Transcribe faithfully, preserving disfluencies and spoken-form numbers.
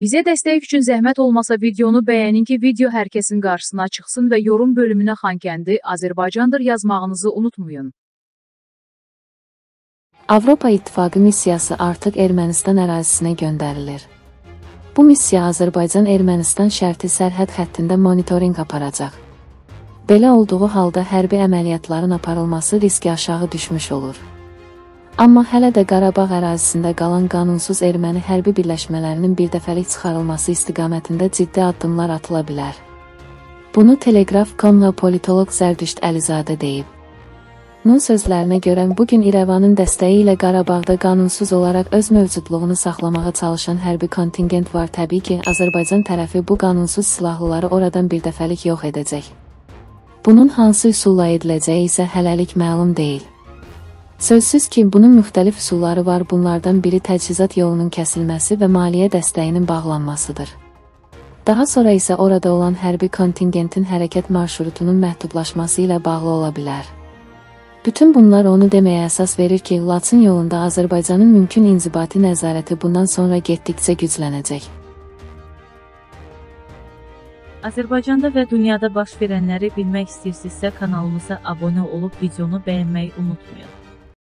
Bizə dəstək üçün zəhmət olmasa videonu bəyənin ki, video hər kəsin qarşısına çıxsın və yorum bölümünə Xankəndi Azərbaycandır yazmağınızı unutmayın. Avropa İttifaqı missiyası artıq Ermənistan ərazisinə göndərilir. Bu missiya Azərbaycan-Ermənistan şərti sərhəd xəttində monitorinq aparacaq. Belə olduğu halda hərbi əməliyyatların aparılması riski aşağı düşmüş olur. Amma hələ də Qarabağ ərazisində qalan qanunsuz erməni hərbi birləşmələrinin birdəfəlik çıxarılması istiqamətində ciddi addımlar atıla bilər. Bunu Telegraf nöqtə com-la politoloq Zərdüşt Əlizadə deyib. Onun sözlərinə görə bugün İrəvanın dəstəyi ilə Qarabağda qanunsuz olaraq öz mövcudluğunu saxlamağa çalışan hərbi kontingent var. Təbii ki, Azərbaycan tərəfi bu qanunsuz silahlıları oradan birdəfəlik yox edəcək. Bunun hansı üsulla ediləcəyi isə hələlik məlum deyil. Sözsüz ki, bunun müxtəlif üsulları var, bunlardan biri təchizat yolunun kəsilməsi və maliyyə dəstəyinin bağlanmasıdır. Daha sonra isə orada olan hərbi kontingentin hərəkət marşrutunun məhdudlaşması ilə bağlı ola bilər. Bütün bunlar onu deməyə əsas verir ki, Laçın yolunda Azərbaycanın mümkün inzibati nəzarəti bundan sonra getdikcə güclənəcək. Azərbaycanda və dünyada baş verənləri bilmək istəyirsinizsə kanalımıza abunə olub videonu bəyənməyi unutmayın.